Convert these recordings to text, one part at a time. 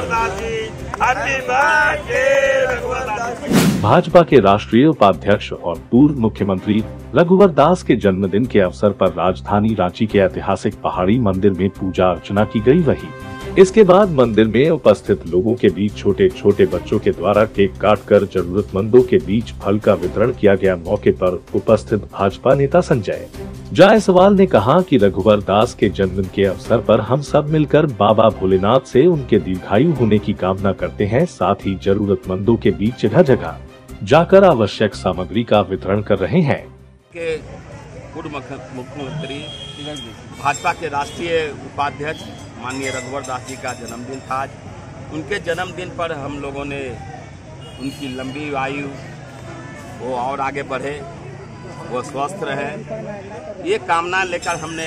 रघुवर Das ji, happy birthday Raghubar Das ji. Bhajpa के राष्ट्रीय उपाध्यक्ष और पूर्व मुख्यमंत्री रघुवर दास के जन्मदिन के अवसर पर राजधानी रांची के ऐतिहासिक पहाड़ी मंदिर में पूजा अर्चना की गई। वहीं इसके बाद मंदिर में उपस्थित लोगों के बीच छोटे छोटे बच्चों के द्वारा केक काटकर जरूरतमंदों के बीच फल का वितरण किया गया। मौके पर उपस्थित भाजपा नेता संजय जायसवाल ने कहा कि रघुवर दास के जन्मदिन के अवसर पर हम सब मिलकर बाबा भोलेनाथ से उनके दीर्घायु होने की कामना करते हैं। साथ ही जरूरतमंदों के बीच जगह जगह जाकर आवश्यक सामग्री का वितरण कर रहे हैं। पूर्व मुख्यमंत्री भाजपा के राष्ट्रीय उपाध्यक्ष माननीय रघुवर दास जी का जन्मदिन था आज। उनके जन्मदिन पर हम लोगों ने उनकी लंबी आयु वो और आगे बढ़े, वो स्वस्थ रहे, ये कामना लेकर हमने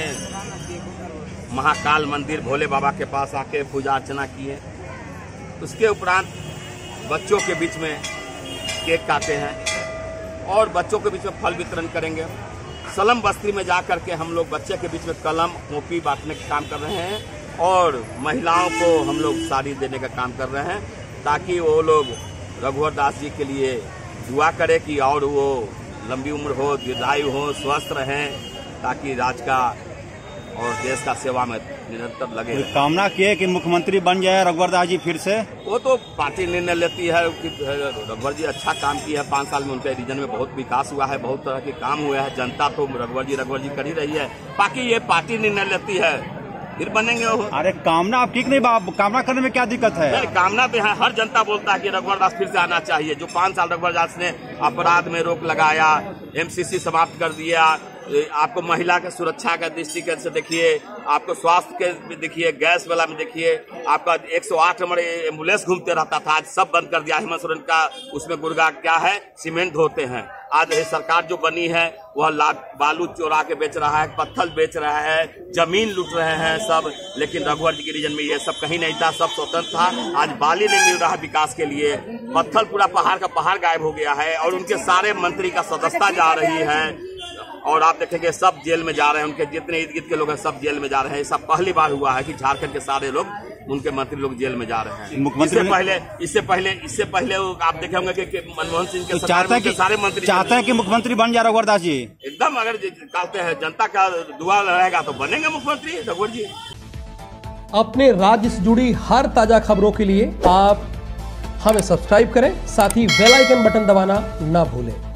महाकाल मंदिर भोले बाबा के पास आके पूजा अर्चना की है। उसके उपरांत बच्चों के बीच में केक काटे हैं और बच्चों के बीच में फल वितरण करेंगे। सलम बस्ती में जा करके हम लोग बच्चे के बीच में कलम कॉपी बांटने का काम कर रहे हैं और महिलाओं को हम लोग साड़ी देने का काम कर रहे हैं, ताकि वो लोग रघुवर दास जी के लिए दुआ करें कि और वो लंबी उम्र हो, दीर्घायु हो, स्वस्थ रहें, ताकि राज्य का और देश का सेवा में निरंतर लगे। कामना किए कि मुख्यमंत्री बन जाए रघुवर दास जी फिर से। वो तो पार्टी निर्णय लेती है कि रघुवर जी अच्छा काम किया है। 5 साल में उनके रीजन में बहुत विकास हुआ है, बहुत तरह के काम हुए हैं। जनता तो रघुवर जी कर ही रही है, बाकी ये पार्टी निर्णय लेती है, फिर बनेंगे वो। अरे कामना आप ठीक नहीं, कामना करने में क्या दिक्कत है? कामना पे है, हर जनता बोलता है कि रघुवर दास फिर से आना चाहिए। जो 5 साल रघुवर दास ने अपराध में रोक लगाया, MCC समाप्त कर दिया, आपको महिला के सुरक्षा का दृष्टिकोण से देखिए, आपको स्वास्थ्य के देखिए, गैस वाला में देखिए, आपका 108 नंबर एम्बुलेंस घूमते रहता था, आज सब बंद कर दिया। हेमंत सोरेन का उसमें गुर्गा क्या है, सीमेंट धोते हैं। आज ये सरकार जो बनी है वह बालू चोरा के बेच रहा है, पत्थर बेच रहा है, जमीन लूट रहे हैं सब, लेकिन रघुवर जी के रीजन में ये सब कहीं नहीं था, सब स्वतंत्र था। आज बाली नहीं मिल रहा है विकास के लिए, पत्थर पूरा पहाड़ का पहाड़ गायब हो गया है और उनके सारे मंत्री का सदस्यता जा रही है और आप देखेंगे सब जेल में जा रहे हैं। उनके जितने इर्द गिर्द के लोग हैं सब जेल में जा रहे हैं। ये सब पहली बार हुआ है कि झारखंड के सारे लोग, उनके मंत्री लोग जेल में जा रहे हैं। इससे पहले आप देखे होंगे कि मनमोहन सिंह के सारे मंत्री चाहते हैं कि मुख्यमंत्री बन जाए रघुवर दास जी। एकदम, अगर कहते हैं जनता का दुआ रहेगा तो बनेंगे मुख्यमंत्री रघुवर जी। अपने राज्य से जुड़ी हर ताजा खबरों के लिए आप हमें सब्सक्राइब करें, साथ ही बेल आइकन बटन दबाना ना भूलें।